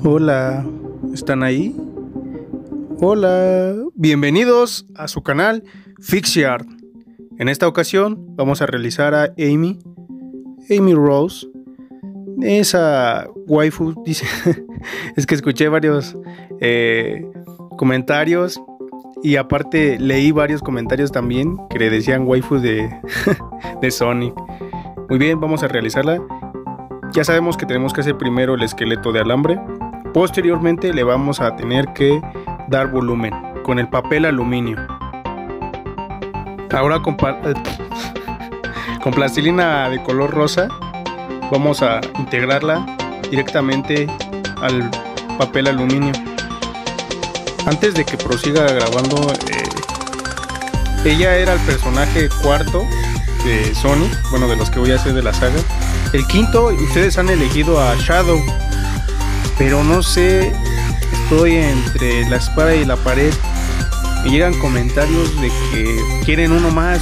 Hola, ¿están ahí? Hola, bienvenidos a su canal Fixiart. En esta ocasión vamos a realizar a Amy Rose, esa waifu, dice. Es que escuché varios comentarios y aparte leí varios comentarios también que le decían waifu de, de Sonic. Muy bien, vamos a realizarla. Ya sabemos que tenemos que hacer primero el esqueleto de alambre. Posteriormente le vamos a tener que dar volumen con el papel aluminio. Ahora con plastilina de color rosa vamos a integrarla directamente al papel aluminio. Antes de que prosiga grabando, ella era el personaje cuarto de Sonic, bueno, de los que voy a hacer de la saga. El quinto, ustedes han elegido a Shadow, pero no sé, estoy entre la espada y la pared. Me llegan comentarios de que quieren uno más.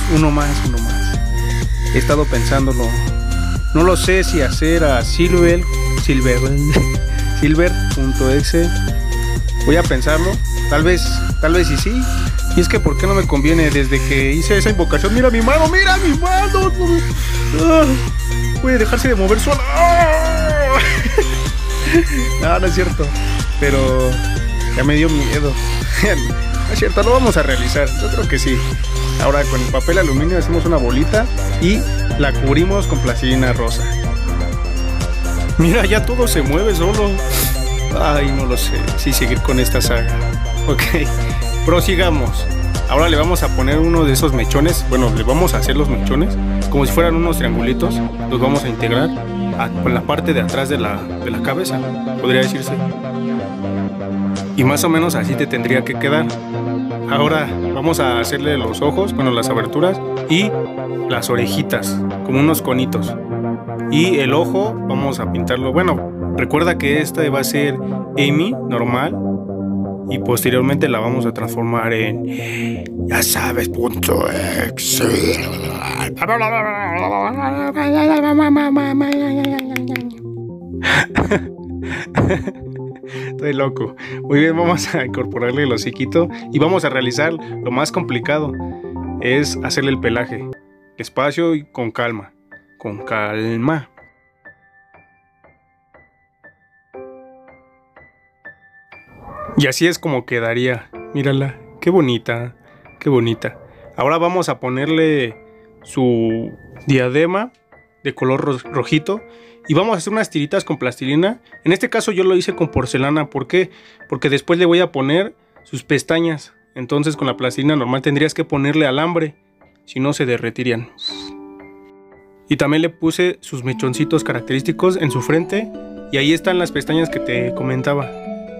He estado pensándolo. No lo sé si hacer a Silver.exe. Voy a pensarlo. Tal vez y sí. Y es que ¿por qué no me conviene? Desde que hice esa invocación, mira mi mano. Puede dejarse de mover sola. No es cierto. Pero ya me dio miedo. No es cierto, lo vamos a realizar. Yo creo que sí. Ahora con el papel aluminio hacemos una bolita y la cubrimos con plastilina rosa. Mira, ya todo se mueve solo. Ay, no lo sé si seguir con esta saga. Ok, prosigamos. Ahora le vamos a poner uno de esos mechones. Bueno, le vamos a hacer los mechones como si fueran unos triangulitos. Los vamos a integrar con la parte de atrás de la cabeza, podría decirse. Y más o menos así te tendría que quedar. Ahora vamos a hacerle los ojos, bueno, las aberturas y las orejitas, como unos conitos. Y el ojo vamos a pintarlo. Bueno, recuerda que esta va a ser Amy normal. Y posteriormente la vamos a transformar en, ya sabes, .exe. Estoy loco. Muy bien, vamos a incorporarle el hociquito y vamos a realizar lo más complicado. Es hacerle el pelaje. Despacio y con calma. Con calma. Y así es como quedaría. Mírala, qué bonita, qué bonita. Ahora vamos a ponerle su diadema de color rojito. Y vamos a hacer unas tiritas con plastilina. En este caso yo lo hice con porcelana. ¿Por qué? Porque después le voy a poner sus pestañas. Entonces con la plastilina normal tendrías que ponerle alambre. Si no se derretirían. Y también le puse sus mechoncitos característicos en su frente. Y ahí están las pestañas que te comentaba.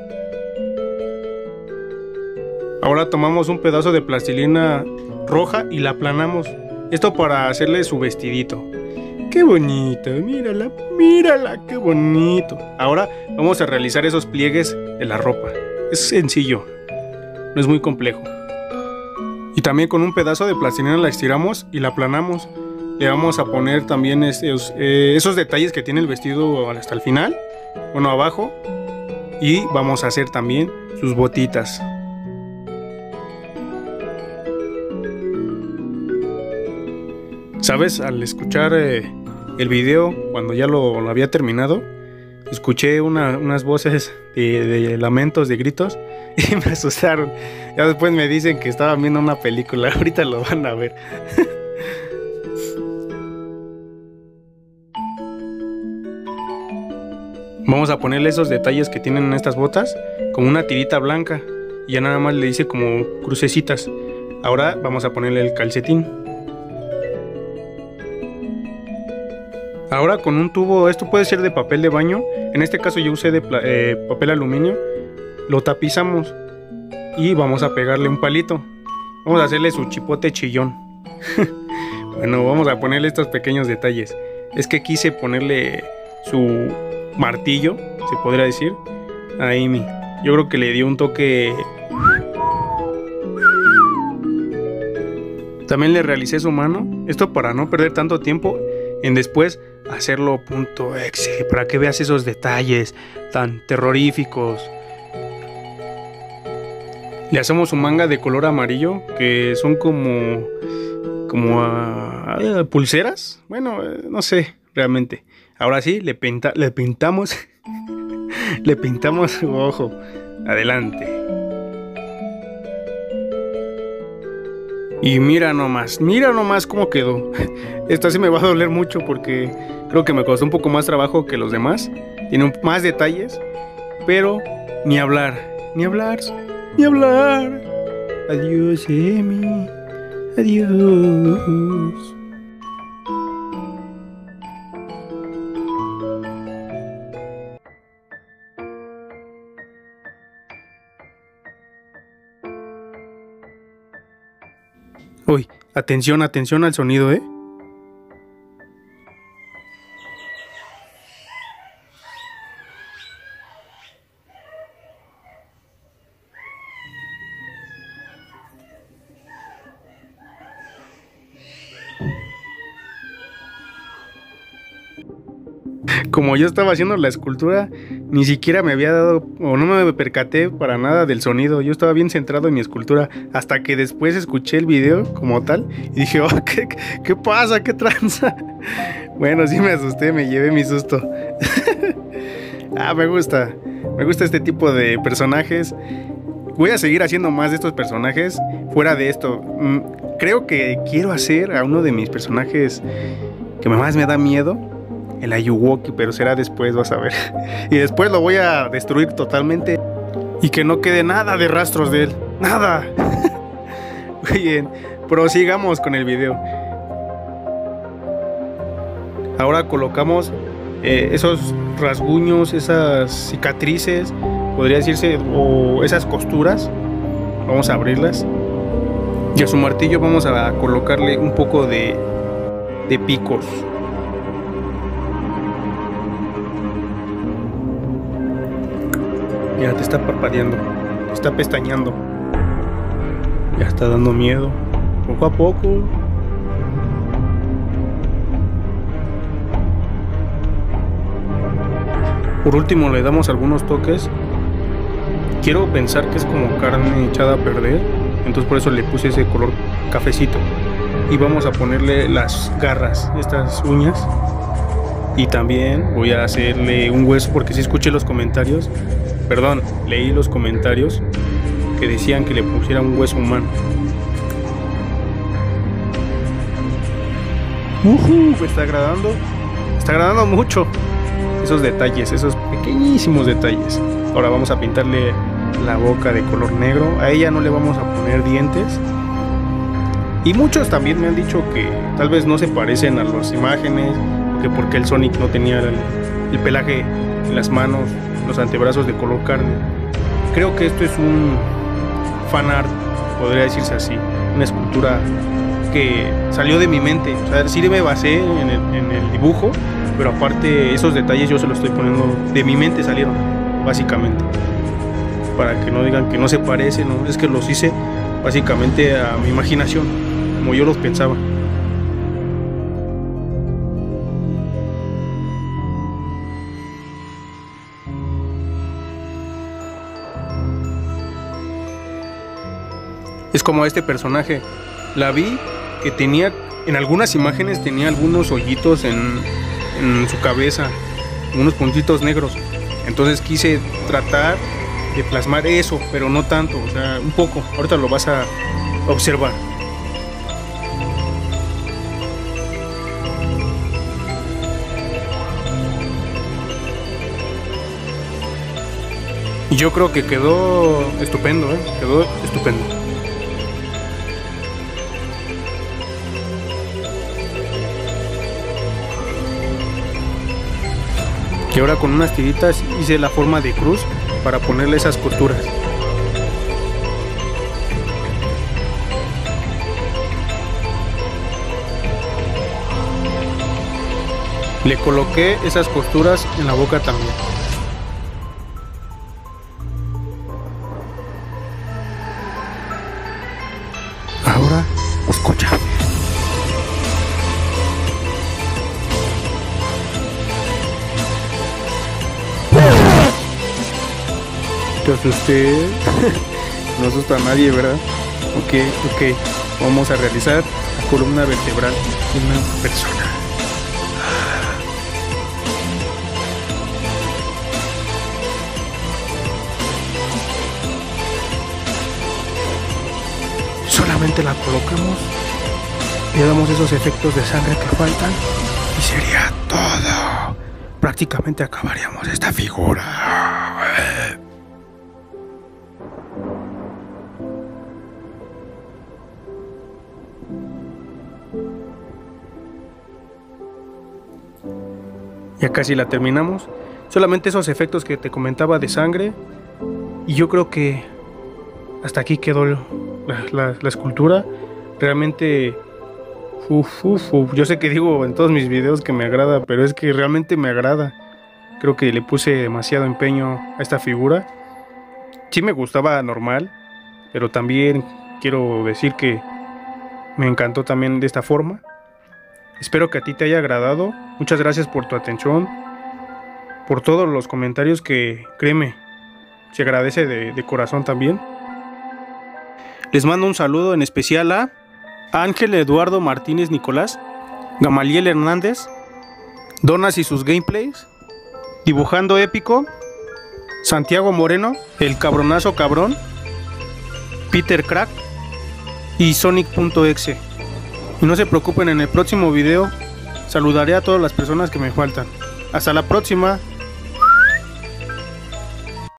Ahora tomamos un pedazo de plastilina roja y la aplanamos. Esto para hacerle su vestidito. ¡Qué bonito! Mírala, qué bonito. Ahora vamos a realizar esos pliegues de la ropa. Es sencillo, no es muy complejo. Y también con un pedazo de plastilina la estiramos y la aplanamos. Le vamos a poner también esos detalles que tiene el vestido hasta el final. Bueno, abajo. Y vamos a hacer también sus botitas. ¿Sabes? Al escuchar el video, cuando ya lo había terminado, escuché unas voces de lamentos, de gritos, y me asustaron. Ya después me dicen que estaban viendo una película. Ahorita lo van a ver. Vamos a ponerle esos detalles que tienen en estas botas, como una tirita blanca, y ya nada más le hice como crucecitas. Ahora vamos a ponerle el calcetín. Ahora con un tubo, esto puede ser de papel de baño, en este caso yo usé de papel aluminio, lo tapizamos y vamos a pegarle un palito. Vamos a hacerle su chipote chillón. Bueno, vamos a ponerle estos pequeños detalles. Es que quise ponerle su martillo, se podría decir, a Amy. Yo creo que le dio un toque. También le realicé su mano, esto para no perder tanto tiempo en después hacerlo punto exe para que veas esos detalles tan terroríficos. Le hacemos un manga de color amarillo que son como pulseras. Bueno, no sé realmente. Ahora sí, le pintamos le pintamos su ojo. Adelante. Y mira nomás cómo quedó. Esta sí me va a doler mucho porque creo que me costó un poco más trabajo que los demás. Tiene más detalles, pero ni hablar. Adiós, Emi. Adiós. Uy, atención al sonido, ¿eh? Como yo estaba haciendo la escultura, ni siquiera me había dado, o no me percaté para nada del sonido. Yo estaba bien centrado en mi escultura, hasta que después escuché el video como tal y dije, oh, ¿qué pasa? ¿Qué tranza? Bueno, sí me asusté, me llevé mi susto. Me gusta este tipo de personajes. Voy a seguir haciendo más de estos personajes. Fuera de esto, creo que quiero hacer a uno de mis personajes que más me da miedo, el Ayuwoki, pero será después, vas a ver. Y después lo voy a destruir totalmente y que no quede nada de rastros de él. Nada. Muy bien, prosigamos con el video. Ahora colocamos esos rasguños, esas cicatrices, podría decirse, o esas costuras. Vamos a abrirlas. Y a su martillo vamos a colocarle un poco de picos. Ya te está parpadeando, te está pestañeando. Ya está dando miedo. Poco a poco. Por último le damos algunos toques. Quiero pensar que es como carne echada a perder, entonces por eso le puse ese color cafecito. Y vamos a ponerle las garras, estas uñas. Y también voy a hacerle un hueso, porque sí escuché los comentarios. Perdón, leí los comentarios que decían que le pusiera un hueso humano. Me está agradando mucho esos detalles, esos pequeñísimos detalles. Ahora vamos a pintarle la boca de color negro. A ella no le vamos a poner dientes. Y muchos también me han dicho que tal vez no se parecen a las imágenes, que porque el Sonic no tenía el pelaje en las manos, los antebrazos de color carne. Creo que esto es un fanart, podría decirse así, una escultura que salió de mi mente. O sea, sí me basé en el dibujo, pero aparte esos detalles yo se los estoy poniendo de mi mente, salieron básicamente, para que no digan que no se parece, no, es que los hice básicamente a mi imaginación, como yo los pensaba. Es como este personaje, la vi que tenía, en algunas imágenes tenía algunos hoyitos en su cabeza, unos puntitos negros. Entonces quise tratar de plasmar eso, pero no tanto, o sea, un poco. Ahorita lo vas a observar. Y yo creo que quedó estupendo, quedó estupendo. Y ahora con unas tiritas hice la forma de cruz para ponerle esas costuras. Le coloqué esas costuras en la boca también. Ahora escucha. Te asusté. No asusta a nadie, ¿verdad? Ok. Vamos a realizar la columna vertebral de una persona. Solamente la colocamos, le damos esos efectos de sangre que faltan y sería todo. Prácticamente acabaríamos esta figura. Ya casi la terminamos. Solamente esos efectos que te comentaba de sangre. Y yo creo que hasta aquí quedó la escultura. Realmente yo sé que digo en todos mis videos que me agrada, pero es que realmente me agrada. Creo que le puse demasiado empeño a esta figura. Sí me gustaba normal, pero también quiero decir que me encantó también de esta forma. Espero que a ti te haya agradado. Muchas gracias por tu atención, por todos los comentarios que, créeme, se agradece de corazón también. Les mando un saludo en especial a Ángel Eduardo Martínez Nicolás, Gamaliel Hernández, Donas y sus gameplays, Dibujando Épico, Santiago Moreno, El Cabronazo Cabrón, Peter Crack y Sonic.exe. Y no se preocupen, en el próximo video saludaré a todas las personas que me faltan. Hasta la próxima.